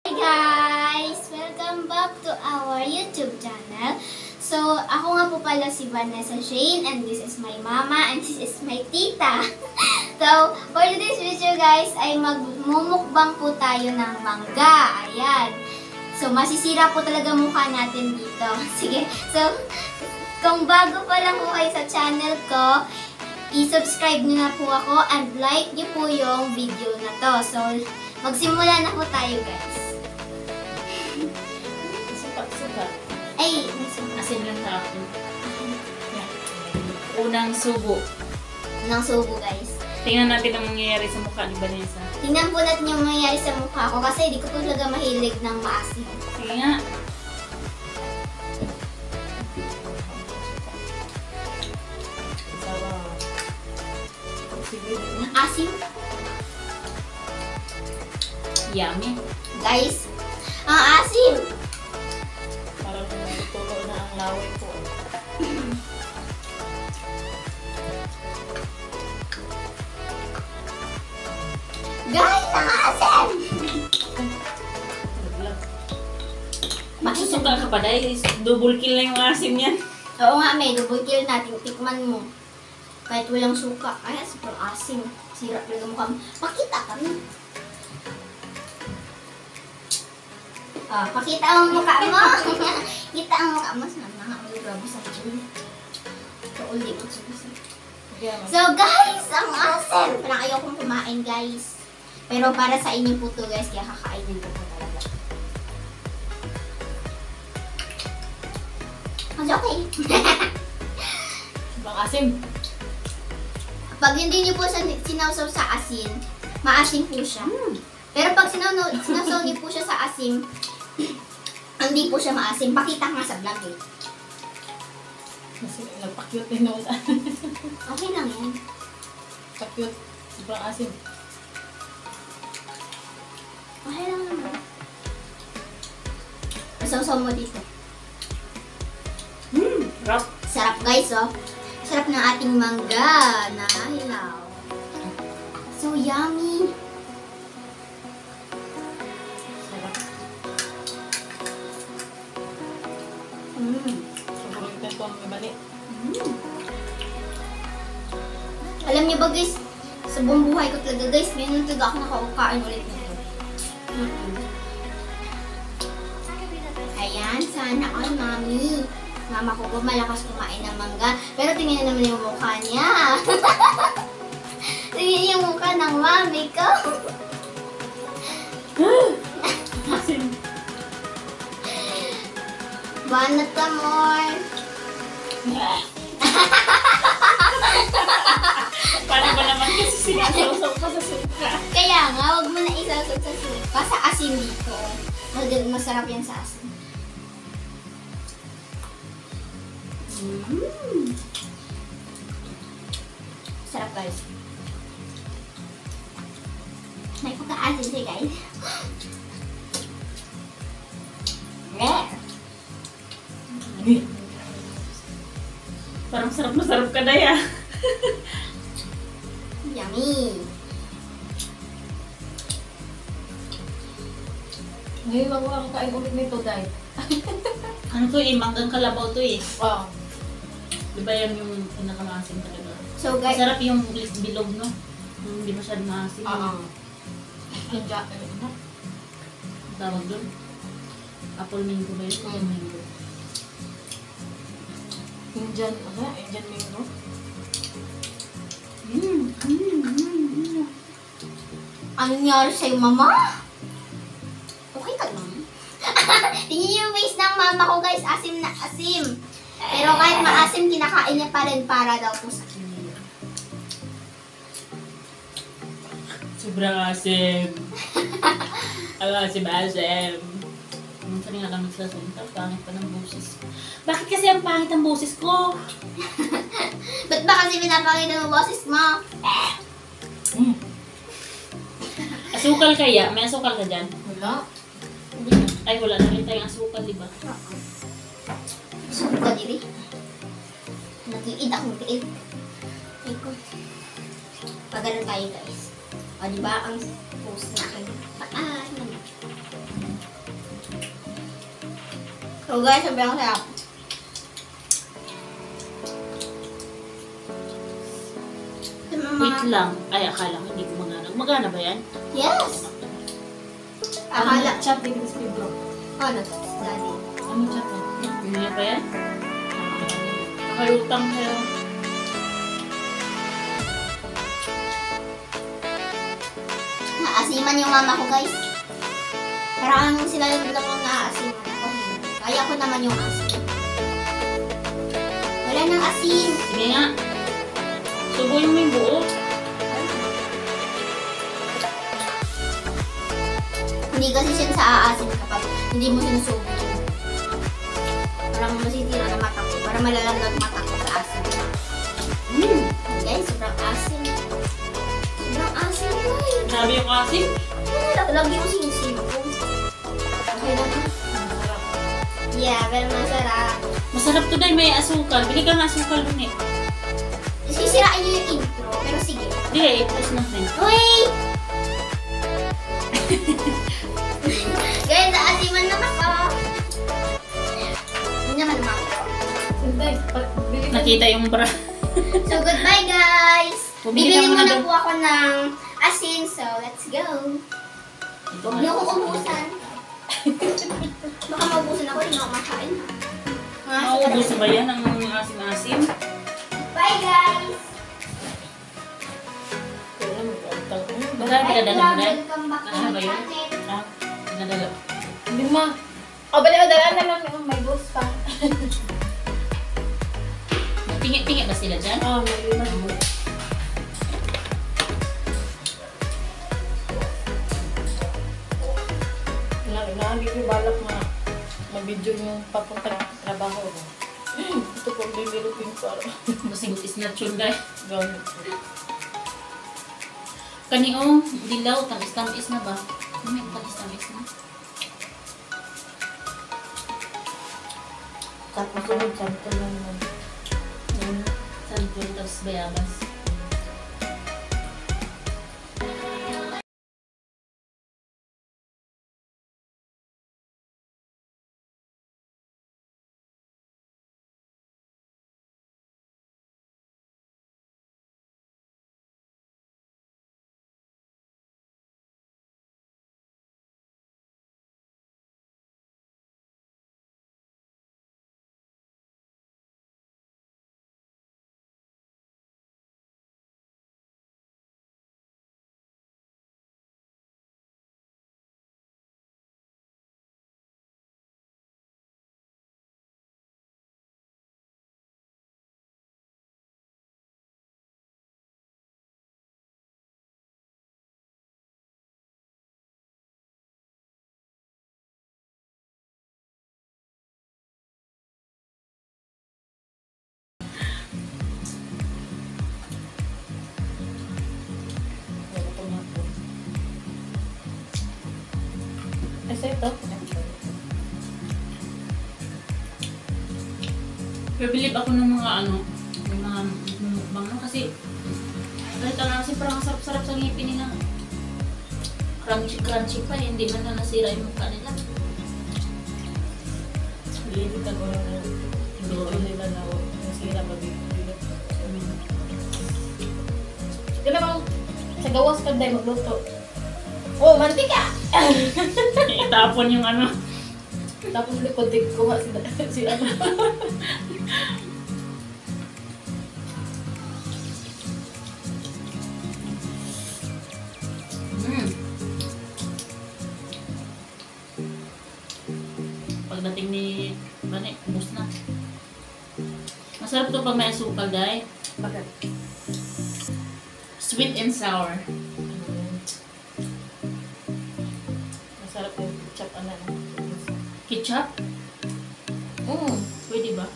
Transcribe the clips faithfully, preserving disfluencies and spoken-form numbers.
Hi guys! Welcome back to our YouTube channel. So, ako nga po pala si Vanessa Shane and this is my mama and this is my tita. So, for today's video guys ay magmumukbang po tayo ng mangga. Ayan. So, masisira po talaga mukha natin dito. Sige. So, kung bago pa lang po kayo sa channel ko, i-subscribe nyo na po ako and like nyo po yung video na to. So, magsimula na po tayo guys. Suka-suka. Ay, may suka. Asin lang sa akin. Unang subo. Unang subo guys. Tingnan natin ang mangyayari sa mukha ni Vanessa. Tingnan po natin yung mangyayari sa mukha ko kasi hindi ko po talaga mahilig ng maasim. Sige nga. Asim. Yummy. Guys, ang asim. Parang natutulo na ang laway ko. Guys, ang asim. Masusuka ka pa dahil double kill na yung asim yan. Oo nga, may double kill natin. Tikman mo. Kahit walang suka. Ay, super asim. Sirap talaga mukha mo. Pakita kami. Ah, pakita ang mukha mo. Kita ang mukha mo. Sana nga, may grabe sa akin. So, ulit ko subusin. So, guys, ang asim. Parang ayaw kong kumain, guys. Pero para sa inyo po to, guys, kaya kakainin ko po talaga. Mas okay. Bang asim. Pag hindi niyo po siya sinawsaw sa asin, maasim po siya. Pero pag sinaw sinawsaw niyo po siya sa asim, hindi po siya maasim. Pakita nga sa vlog eh. Kasi nagpa-cute din noon. Okay lang yan. Pa-cute. Sobrang asim. Okay lang naman. Isawsaw mo dito. Mmm! Rap! Sarap guys oh. Sarap ng ating mangga na hilaw. So yummy. Sarap. Mm. Sobrang ito ang mabali. Mm. Alam niyo ba guys, sa buong buhay ko talaga guys, ngayon talaga ako nakaukain ulit nito. Mm-mm. Ayan, sana all mami. Mama ko ba malakas kumain ng mangga, pero tingnan naman yung mukha niya. Tingnan yung mukha ng mami ko. Asim. Banat ka more. Paano ba naman kasi sinasawsaw pa sa suka? Kaya nga, wag mo na isasot sa suka. Sa asin dito. Mas- Masarap yan sa asin. Mm. Sarap guys. May pagkaasin siya guys. Rare. Parang sarap na sarap ka daya. Yummy. Ngayon lang ako kain ulit nito, Day. Ano to eh, manggang kalabaw to eh. Wow. Di ba yan yung pinakamaasim talaga? So guys, Masarap yung bilog, no? Yung hindi masyadong maasim. Oo. Ang jack, ano? Ang tawag doon? Apple mango ba yun? Apple mango. Indian, ano? Indian mango? Mmm! Mmm! Mmm! ano nangyari sa'yo, mama? Okay ka lang. Tingnan niyo yung face ng mama ko guys, asim na asim. Pero kahit maasim, kinakain niya pa rin para daw po sa kanya. Sobrang asim! Ang asim-asim! Minsan nga lang nagsasalita, pangit pa ng boses. Bakit kasi ang pangit ang boses ko? Ba't ba kasi pinapakita mo boses mo? Mm. Asukal kaya? May asukal ka dyan? Wala. Ay, wala na rin tayong asukal, di ba? Sulit ka diri. Nag-iid akong tiid. Ay ko. Pagano tayo guys. O diba ang post na akin. Paan naman. So guys, sobrang sarap. Wait lang. Ay, akala ko hindi ko magana. Magana ba yan? Yes! Akala, Akala. chat din sa libro. Ano? Daddy. Ano chat yan? Hindi na ba yan? Nakayutang kayo. Naasiman yung mama ko guys. Parang sila yung lang ang naaasiman ako. Kaya ko naman yung asin. Wala nang asin. Sige nga. Subuin mo yung buo. Hindi kasi siya sa aasin kapag hindi mo sinusubo. Parang masitira na mata ko. Para malalamdag mata ko sa asin. Mm. Guys, sobrang asin. Sobrang asin guys. Grabe yung asin. Ano, lagi mo sinusubo. Okay lang. Masarap. Yeah, pero masarap. Masarap to dahil may asukal. Bili ka ng asukal dun eh. Sisirain niyo yung intro, pero sige. Hindi, i-post natin. Uy! Guys, naasiman na ako. Hindi naman mako. Hindi, pa- bili ka. Nakita yung bra. So, goodbye guys! Bumili Bibili ka muna muna doon. po ako ng asin, so let's go. Huwag niyo akong ubusan. Baka maubusan ako, hindi ako makain. Ah, Maubos ba yan ang asin-asin? bye guys! Kaya mo, utang. Magkano Bye pinadala mo vlog, na? welcome back to Kasya my ba yun? channel. Ah, pinadala. Hindi ma. O, bali, madalaan na lang yung may boss pa. Pingi-pingi ba sila dyan? Oo, may lima. Ilang ilang, hindi ko balak na mag-video yung papunta ng trabaho ko. Ito po, developing ko. Masing is not yun guys. Gawin. Kaniong dilaw, tamis-tamis na ba? May tamis-tamis na. Tapos sunod, sample lang naman. Yan, sanjol, tapos bayabas. Kasi ito. Pero believe ako ng mga ano, ng mga mukbang no? Kasi kahit ano kasi parang sarap-sarap sa ngipin nila. Crunchy-crunchy pa, eh. Hindi man na nasira yung mukha nila. Lilitan ko lang na hindi nila na nasira mag-bilip. Sige naman, sa gawas ka dahil magluto. Oh, mantika! Itapon yung ano. Tapos likod din kuha si, si ano. Mm. Pagdating ni Bane, ubos na. Masarap to pag may asukal, guys. Bakit? Sweet and sour. Masarap yung ketchup ano. Ketchup? Mm. Pwede ba?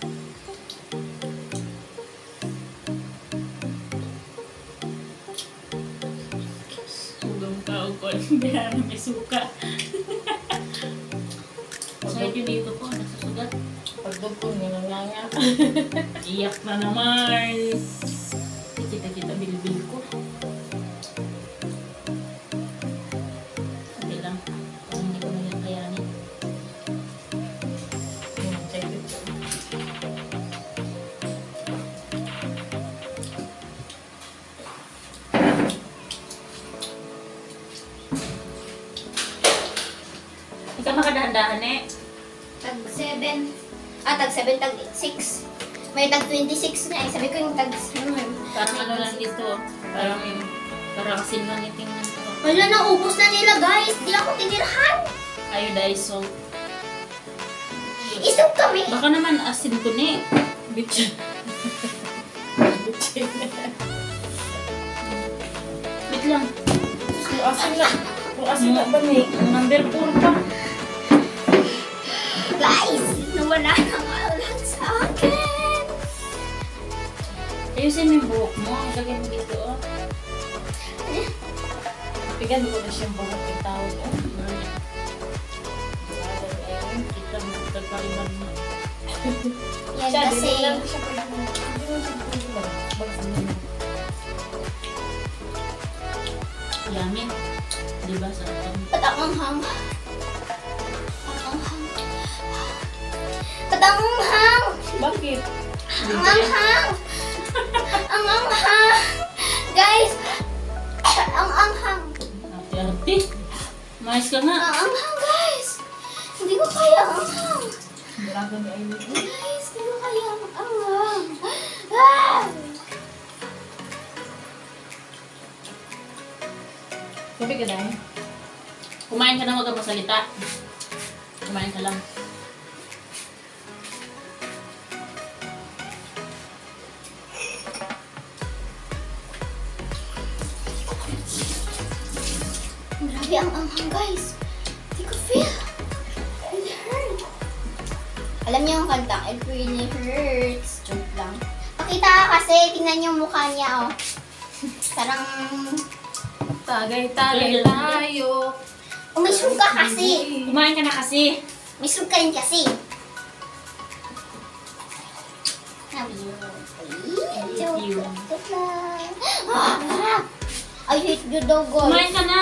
Sugang ka o kon. Kaya may suka. Sa'yo yun dito po, nasusugat. Pagdog ko, nanganganga. Iyak na naman. Kita-kita bilbil ko. Sabi lang, kung hindi ko na yan kayanin. Hindi ka makadahan-dahan eh. Tag seven. Ah, tag seven, tag six. May tag twenty-six na eh. Sabi ko yung tag... Ano, Parang ano lang dito. Parang yung... Parang kasi lang yung tingnan ko. wala, naubos na nila guys. Di ako tinirhan. Iodized. Isog kami. Baka naman asin ko na eh. Bitchin. Bitchin. Wait lang. Kung asin na. Kung asin na ba ni? Number four pa. Guys, nawala ng ulan sa akin. Ayusin mo yung buhok mo. Lagyan mo dito oh. Bigyan mo na siyang buhok ng tao. Kita mo. Tagpaliman mo. Yan Siya, kasi... hindi lang siya pwede mo. Hindi lang siya pwede mo. Bakit mo? Yamin. Diba sa akin? Ba't ang anghang? Ang anghang. Ba't ang anghang? Bakit? Ang anghang! Ang anghang! Guys! Ang anghang! Arte-arte. Mais ka nga. Ang anghang, guys! Hindi ko kaya ang anghang. Grabe ni Aileen. Guys, hindi ko kaya ang anghang. Ah! Sabi ka dahil? Kumain ka na, huwag kang masalita. Kumain ka lang. Grabe ang anghang, guys. Hindi ko feel. It hurt. Alam niyo yung kanta, it really hurts. Joke lang. Pakita ka kasi, tingnan yung mukha niya, oh. Parang... Tagay-tagay tayo. Umisog ka kasi. Kumain ka na kasi. Umisog ka rin kasi. Sabi mo, hate joke you. lang. Joke lang. Ah! I hate you daw, guys. Kumain ka na.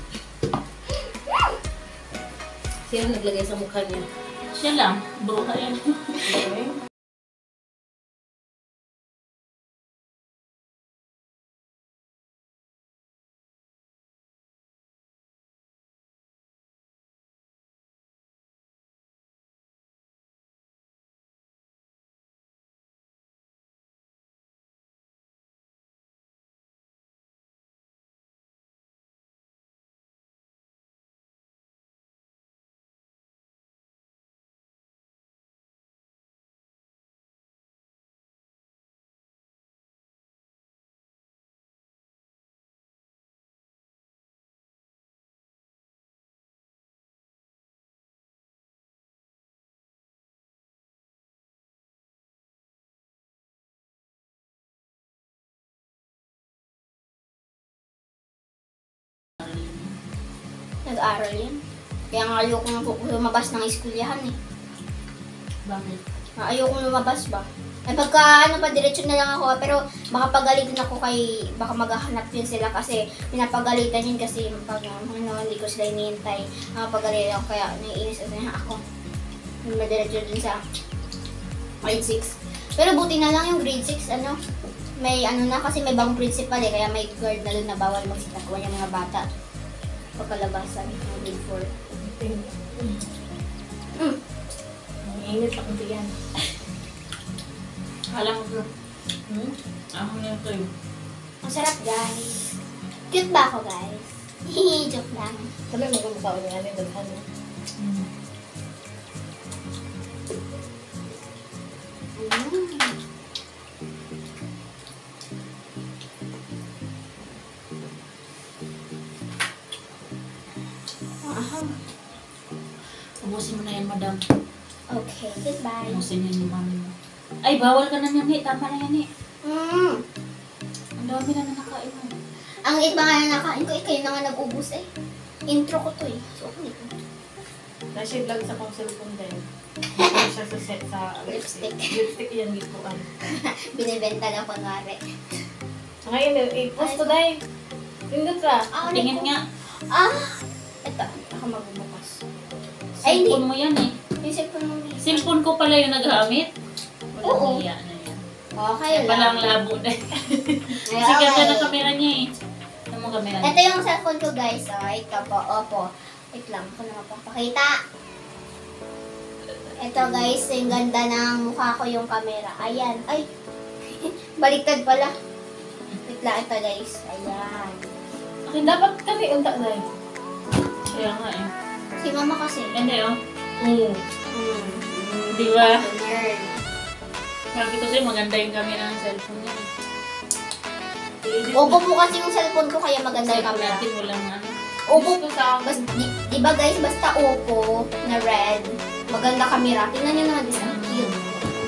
Sino naglagay sa mukha niya? Siya lang. Bruha yan. Okay. Nag-aaral yan. Kaya nga ayoko nang lumabas ng eskulyahan eh. Bakit? Ah, Ayoko lumabas ba? Ay pagka ano pa, diretso na lang ako. Pero baka pagalitan ako kay, baka maghahanap yun sila kasi pinapagalitan yun kasi pag ano, hindi ko sila inihintay. Nakapagalitan ako kaya naiinis na ako. Madiretso dun sa grade six. Pero buti na lang yung grade six, ano, may ano na kasi may bagong principal eh. Kaya may guard na dun na bawal magsitakwa yung mga bata. Pagkalabasan ng grade four. Mm. Ang init ako diyan. Alam ko. Hmm? Ako na ito yun. Ang sarap, guys. Cute ba ako, guys? Hihi, joke lang. Sabi mo kung mukha niya ano yung daghan. Mm. Mm. Aham. Ubusin mo na yan, madam. Okay, goodbye. Ubusin yan yung mami mo. Ay, bawal ka na yan eh. Tama na yan eh. Mm. Ang dami na na nakain mo. Ang iba nga na nakain ko, eh, kayo na nga nag-ubos eh. Intro ko to eh. So, ako nito. Nasa vlog sa kong cellphone din. Ito siya sa set sa Lipstick. Lipstick yan dito. Ano. Binibenta lang pangari. Ngayon, eh, post to dahil. Pindot ka. Ah, Tingin nga. Ah! Ito, ako magbubukas. Ay, hindi. Cellphone mo yan eh. Yung cellphone mo. May- Cellphone ko pala yung naghamit. Oo. Walang hiya na yan. Okay Kaya lang. palang labo na. Ay, Kasi ganda okay. ng kamera niya eh. Ano mo kamera niya? Ito yung cellphone ko guys. Oh, ito po. Opo. Wait lang, ko na mapapakita. Ito guys, yung ganda ng mukha ko yung camera. Ayan. Ay, baliktad pala. Wait lang, ito guys. Ayan. Akin dapat kami unta na eh. Kaya nga eh. Si mama kasi. Hindi oh. Oo. Hmm. Di ba? Nerd. Sabi ko sa'yo, maganda yung camera ng cellphone niya. Opo po kasi yung cellphone ko kaya maganda yung Sabi camera. natin walang ano. Opo Gusto sa Bas, di, di ba guys, basta Oppo na red, maganda camera. Tingnan nyo naman, this ang cute.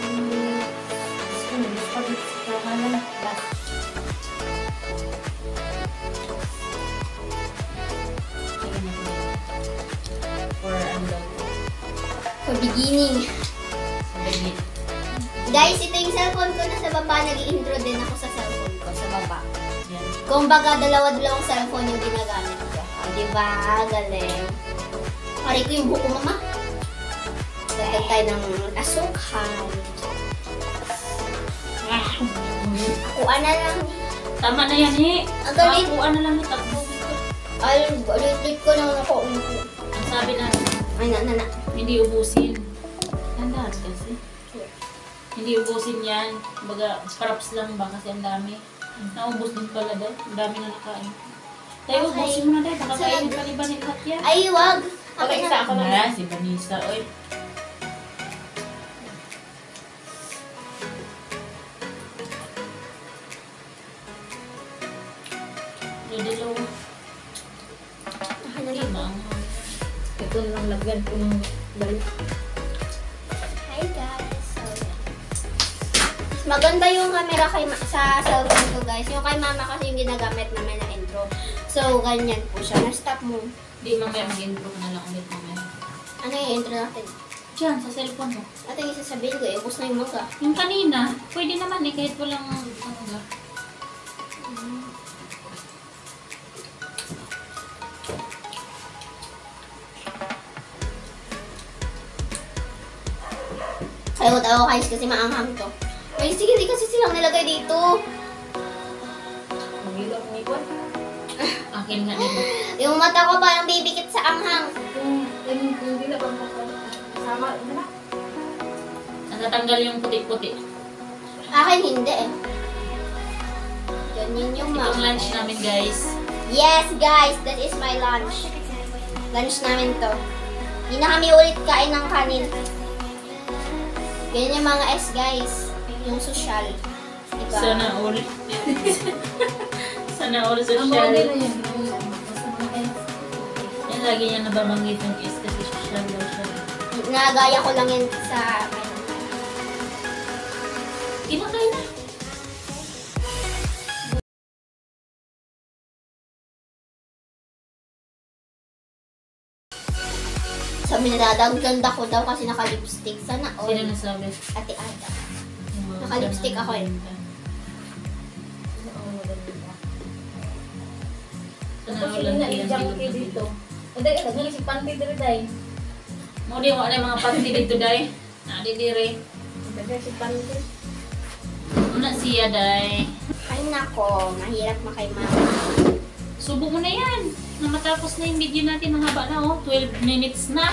For ano. For beginning. Sabi Guys, ito yung cellphone ko. Nasa baba, nag-i-intro din ako sa cellphone ko. Sa baba. yan. Kung baga, dalawa-dalawang cellphone yung ginagamit ko. O, diba? Galing. Pari ko yung buko, mama. Lagyan tayo ng asukal. Akuan na lang. Tama na yan eh. Ang galing. Kakuha na lang ni Takbo. Ay, ulit ko na ako. Ang sabi na, Ay, na, na, na. hindi ubusin. Tandaan kasi. Hindi ubusin yan. Baga, props lang ba kasi ang dami. Naubos din pala dahil. Ang dami na nakain. Dahil Okay. ubusin mo na dahil. Baka So, kainin pa ni Banilat yan. Ay, wag. Wala, Akin isa na. ako na. Wala, si Vanessa. Oy. Dudilo. Akin na Hindi lang. maanghang. Ito na lang lagyan ko ng balik. Hi guys. So, yeah. Maganda yung camera kay ma- sa cellphone ko guys. Yung kay mama kasi yung ginagamit namin na intro. So, ganyan po siya. Na-stop mo. Hindi, mamaya mag-intro ka na lang ulit mamaya. Ano yung intro natin? Diyan, sa cellphone mo. Ito yung sasabihin ko eh. Ubus na yung mangga. Yung kanina, pwede naman eh, kahit walang ano ba. Kaya ko tayo guys kasi maanghang to. Ay, sige, di kasi silang nilagay dito. Mahilap ni Kwan. Akin nga nito. Yung mata ko parang bibikit sa anghang. Kung yung kung hindi na pang kasama, ano na? Natatanggal yung puti-puti. Akin hindi eh. Ganyan yung Itong mama. lunch namin guys. Yes, guys, that is my lunch. Lunch namin to. Hindi na kami ulit kain ng kanin. Ganyan yung mga S, guys. Yung social. Diba? Sana all. Sana all Ang mga social. nila yun. Basta mga guys. Yan lagi niya nababanggit yung is kasi social daw siya. Nagaya ko lang yan sa... Kinakain na. Sabi na dada, ang ganda ko daw kasi naka-lipstick. Sana all. Sino nasabi? Ate Ada. Yung mga Naka-lipstick ako eh. Oo, maganda. Sana Tapos all yun ang na, iyan i-jump bilog kayo na dito. dito. Hindi, naging si Panty dito dahil. Mo di mo na mga panty dito day. Nadi dire. Naging si Panty. Una siya day. Ay nako, mahirap makay mama. Subo mo na yan. Na matapos na yung video natin, ang haba na oh. twelve minutes na.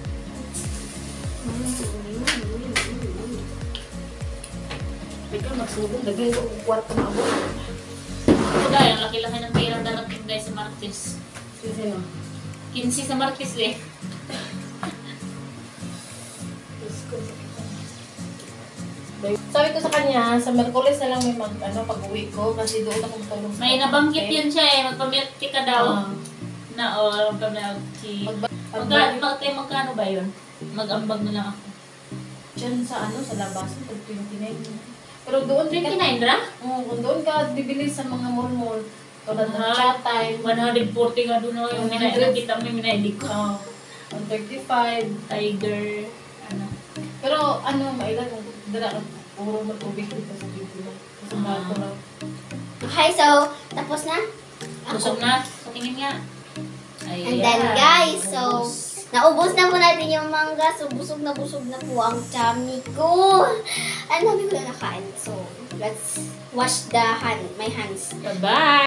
Bigyan magsubong, naging ko kwarto na ako. Ito dahil, ang laki-laki ng pera darating dahil sa Martes. Sino? quince sa Martes eh. Sabi ko sa kanya, sa Merkulis na lang may mag, ano, pag-uwi ko kasi doon ako matulog. May nabanggit yun siya eh. Magpamilti ka daw. Ah. Na o, oh, magpamilti. Magba- Magka, magka, magkano ba yun? Mag-ambag na lang ako. Diyan sa ano, sa labas, pag twenty-nine. Pero doon din ka, twenty-nine ra? Oo, kung doon ka bibili sa mga mall-mall, tulad ng Ah. Chatime, one forty nga doon oh, yung one minay. hundred. Nakita mo yung minay ko. uh, one thirty-five. Tiger. Ano. Pero ano, mailan, dala, puro matubig dito sa bibili. Kasi Ah. bago lang. Okay, so, tapos na? Busog na. Patingin nga. And then guys, so, naubos na po natin yung mangga. So, busog na busog na po ang tummy ko. Ang dami ko na nakain. So, let's wash the hand, my hands. Bye-bye!